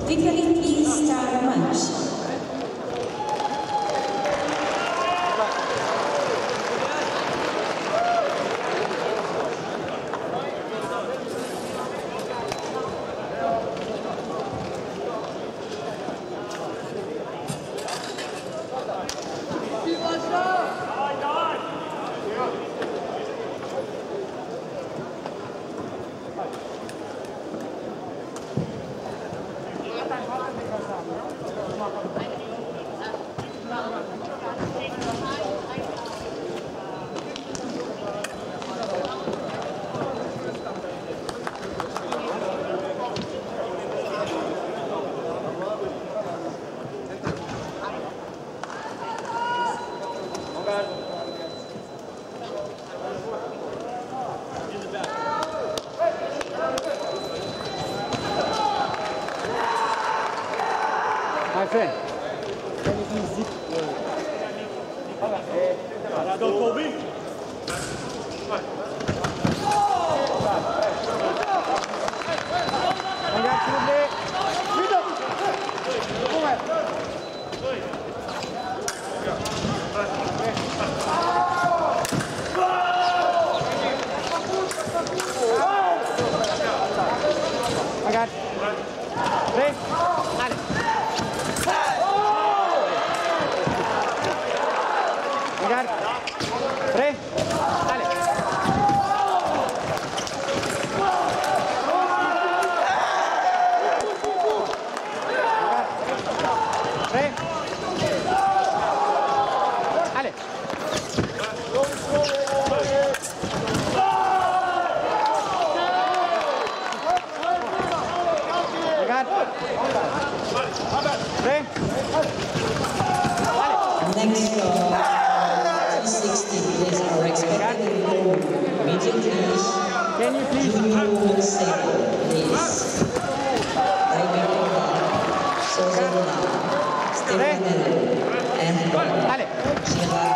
Vitality Star Match. My friend, can you please zip? Go, Kobe. Regarde s'il vous plaît. Regarde. Prêt? Allez. Regarde. Prêt? Allez. Prêt? Allez. Regarde. Prêt? Next T16 players are expected to go immediately. Can you please? Juno Seko, please. Daimyo, Sozana, Stefanello, and Allez. Chirag,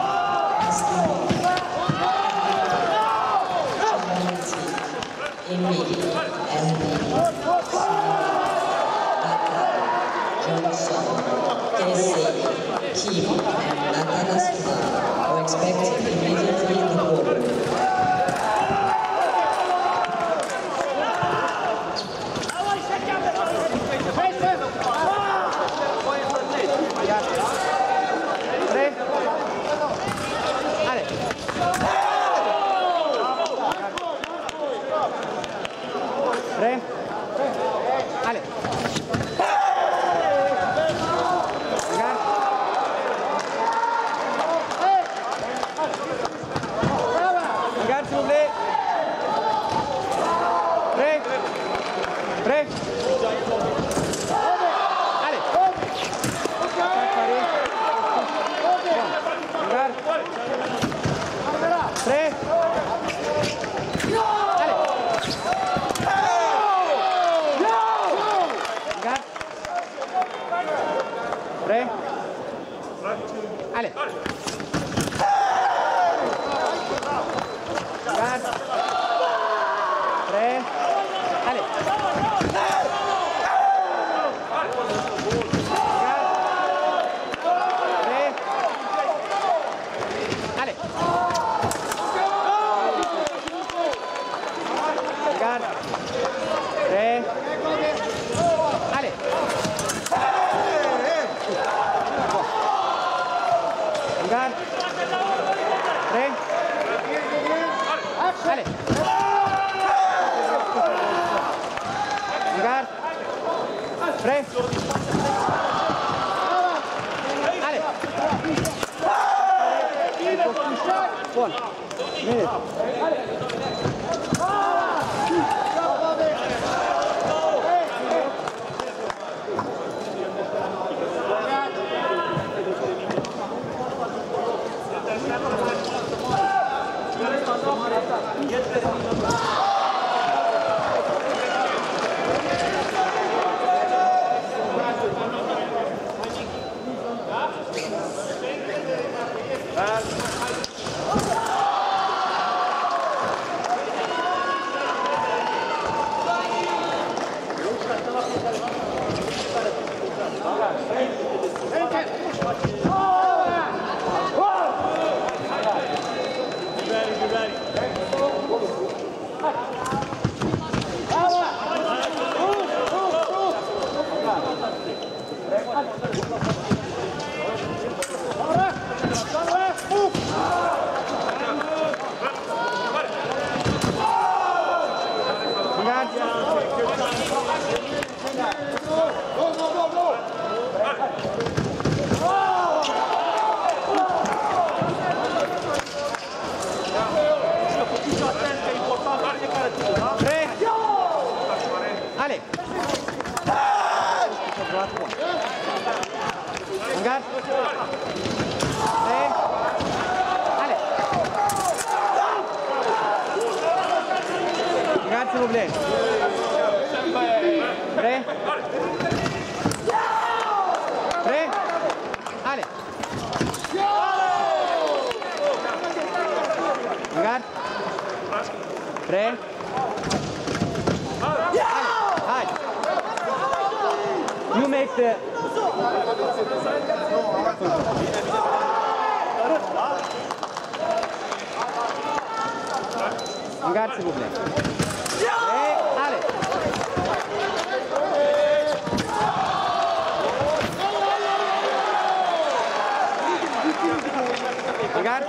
Emil, and Johnson, Casey, Kim, and Natanasuna are expected immediately in the border. Prêt? Allez. Prêt? Allez. Regarde. Regarde s'il vous plaît. Prêt? Prêt? Allez. Regarde. Prêt? Allez. Regarde. Prêt? Allez. Regarde. Prêt? Allez. Regarde. Prêt? Allez. Regarde. Prêt? Allez. Regarde. Prêt? Allez. 1 minute. Regarde s'il vous plaît. Prêt? Prêt? Allez. Regarde. Prêt? Allez. You make the... Regarde s'il vous plaît. Et allez. Regarde.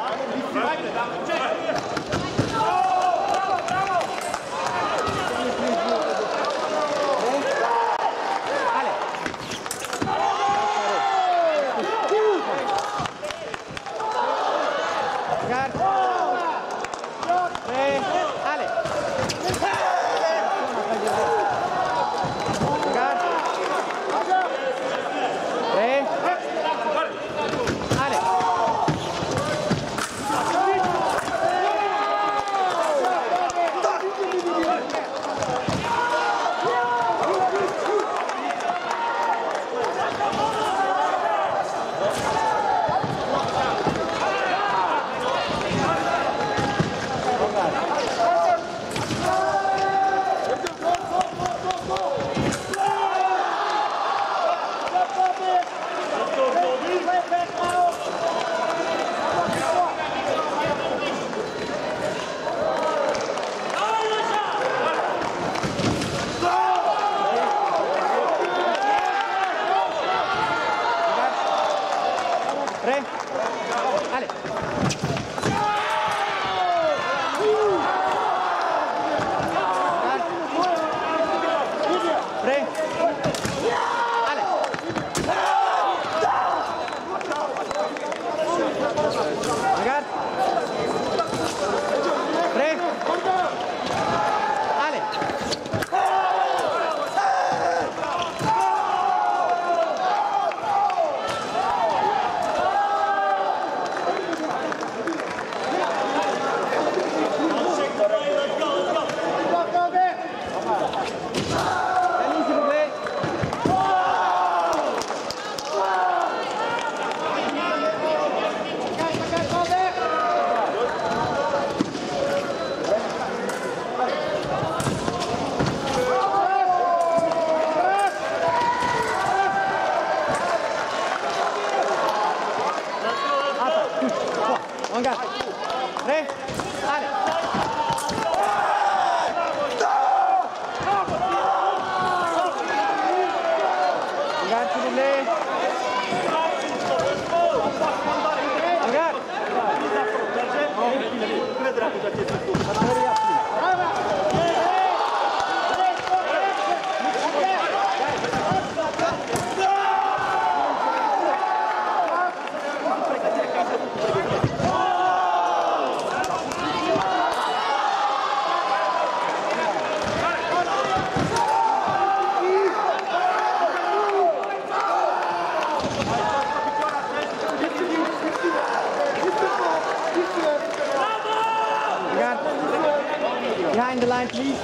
Behind the line, please.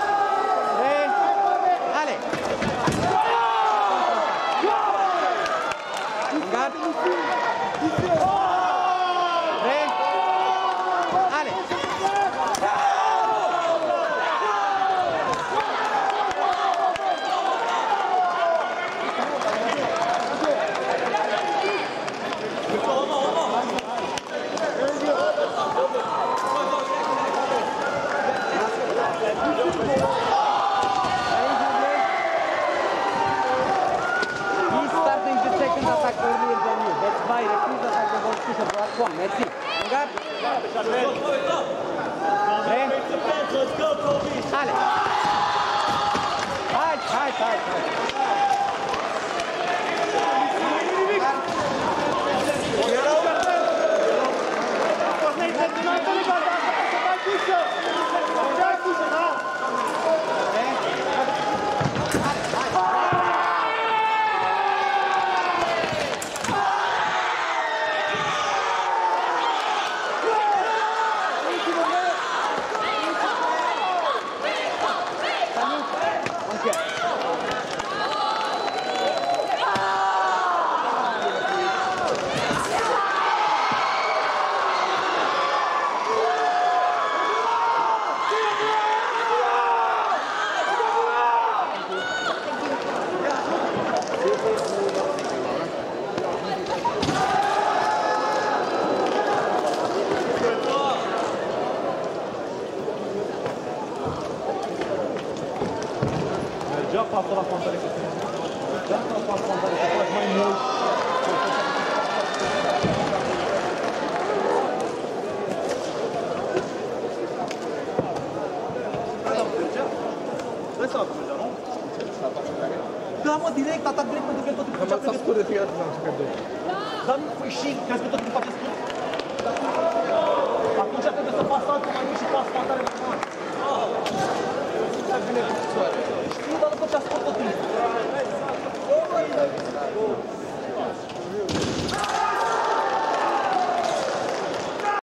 Ready? Allez. Regarde. Ready? Allez. Merci. Regarde. Prêt? Allez. Hide. Dă pasul la contare că dă pasul la contare că faci mai mult. Dă-i să mergea, nu? Da, mă, direct, atac direct, pentru că tot timpul făcea pe destul de fiecare dată, am ciucat 2. Dar nu, păi și, crezi că tot timpul faceți tu? Atunci trebuie să faci saltul mai mic și pas spatare mai mare. Bine,